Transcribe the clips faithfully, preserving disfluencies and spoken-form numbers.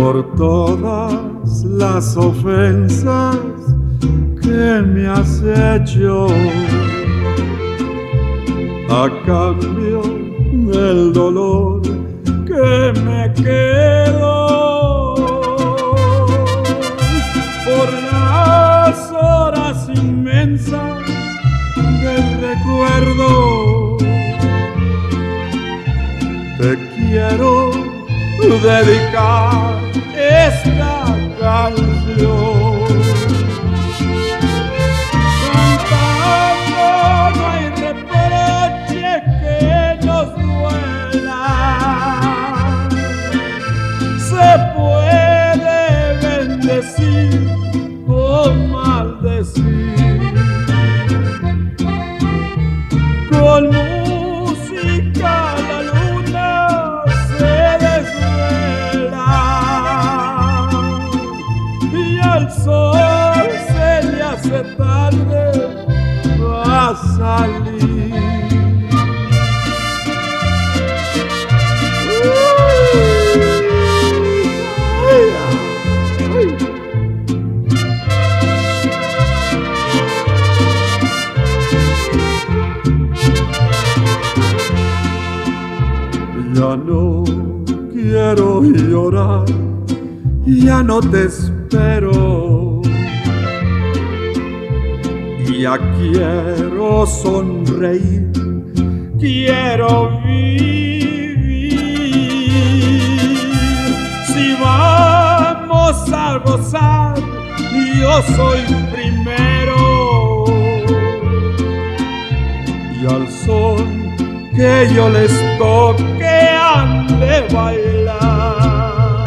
por todas las ofensas que me has hecho. A cambio del dolor que me quedo, por las horas inmensas del recuerdo, te quiero dedicar esta canción. O maldecir con música la luna se desvela y al sol se le hace tarde a salir. Ya no quiero llorar, ya no te espero, ya quiero sonreír, quiero vivir. Si vamos a gozar, yo soy primero, y al son que yo les toque han de bailar.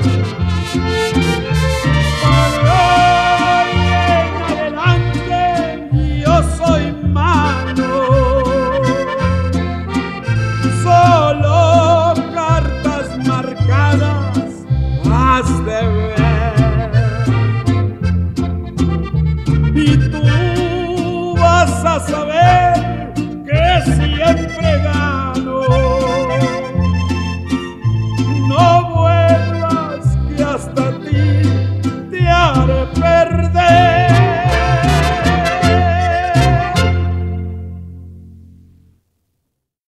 Para en adelante yo soy mano, solo cartas marcadas has de ver.